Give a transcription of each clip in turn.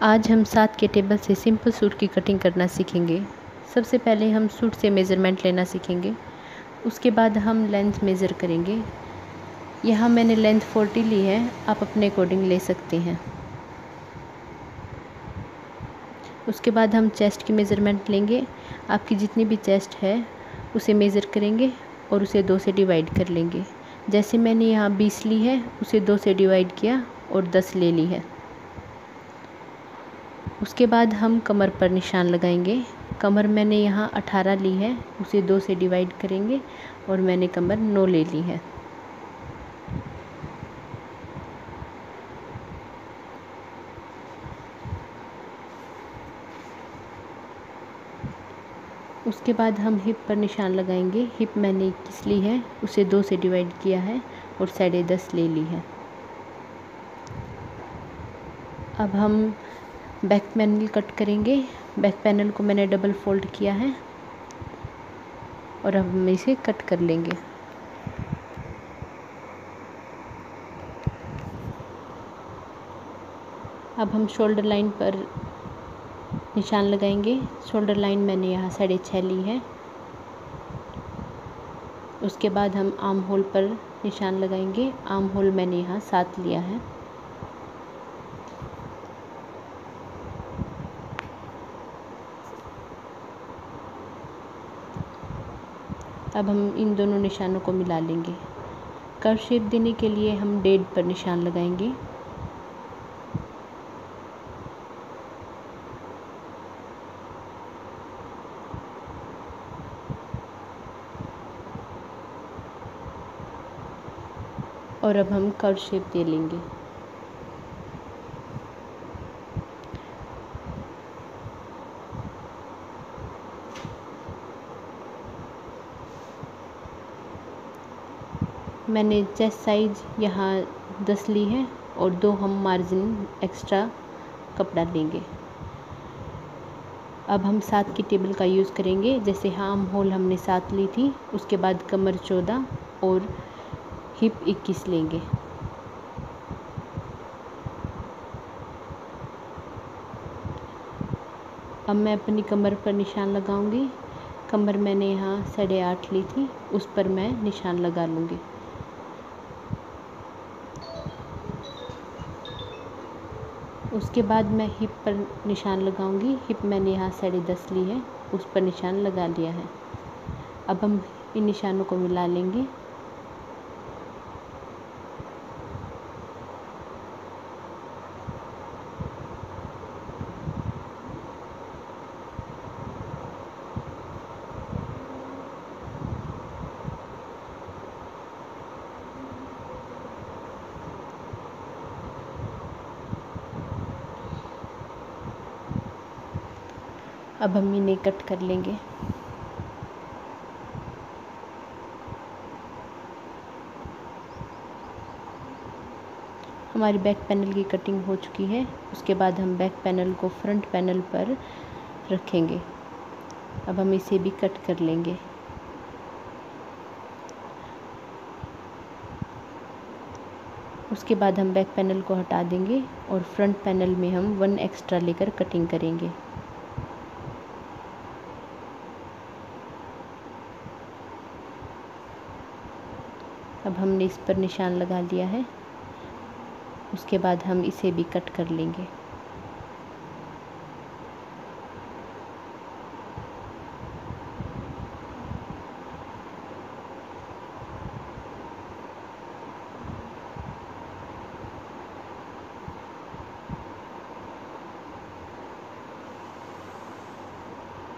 आज हम 7 के टेबल से सिंपल सूट की कटिंग करना सीखेंगे। सबसे पहले हम सूट से मेज़रमेंट लेना सीखेंगे। उसके बाद हम लेंथ मेज़र करेंगे। यहाँ मैंने लेंथ 40 ली है, आप अपने अकॉर्डिंग ले सकते हैं। उसके बाद हम चेस्ट की मेज़रमेंट लेंगे। आपकी जितनी भी चेस्ट है उसे मेज़र करेंगे और उसे 2 से डिवाइड कर लेंगे। जैसे मैंने यहाँ 20 ली है, उसे 2 से डिवाइड किया और 10 ले ली है। उसके बाद हम कमर पर निशान लगाएंगे। कमर मैंने यहाँ 18 ली है, उसे 2 से डिवाइड करेंगे और मैंने कमर 9 ले ली है। उसके बाद हम हिप पर निशान लगाएंगे। हिप मैंने 21 ली है, उसे 2 से डिवाइड किया है और 10.5 ले ली है। अब हम बैक पैनल कट करेंगे। बैक पैनल को मैंने डबल फोल्ड किया है और अब हम इसे कट कर लेंगे। अब हम शोल्डर लाइन पर निशान लगाएंगे। शोल्डर लाइन मैंने यहाँ 6.5 ली है। उसके बाद हम आर्म होल पर निशान लगाएंगे। आर्म होल मैंने यहाँ 7 लिया है। अब हम इन दोनों निशानों को मिला लेंगे। कर्व शेप देने के लिए हम डेड पर निशान लगाएंगे। और अब हम कर्व शेप दे लेंगे। मैंने चेस्ट साइज यहाँ 10 ली है और 2 हम मार्जिन एक्स्ट्रा कपड़ा लेंगे। अब हम 7 की टेबल का यूज़ करेंगे। जैसे आर्म होल हमने 7 ली थी, उसके बाद कमर 14 और हिप 21 लेंगे। अब मैं अपनी कमर पर निशान लगाऊंगी। कमर मैंने यहाँ 8.5 ली थी, उस पर मैं निशान लगा लूँगी। उसके बाद मैं हिप पर निशान लगाऊंगी। हिप मैंने यहाँ 10.5 ली है, उस पर निशान लगा लिया है। अब हम इन निशानों को मिला लेंगे। अब हम इन्हें कट कर लेंगे। हमारी बैक पैनल की कटिंग हो चुकी है। उसके बाद हम बैक पैनल को फ्रंट पैनल पर रखेंगे। अब हम इसे भी कट कर लेंगे। उसके बाद हम बैक पैनल को हटा देंगे और फ्रंट पैनल में हम 1 एक्स्ट्रा लेकर कटिंग करेंगे। अब हमने इस पर निशान लगा लिया है। उसके बाद हम इसे भी कट कर लेंगे।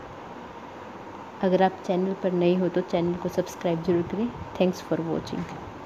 अगर आप चैनल पर नए हो तो चैनल को सब्सक्राइब जरूर करें। Thanks for watching.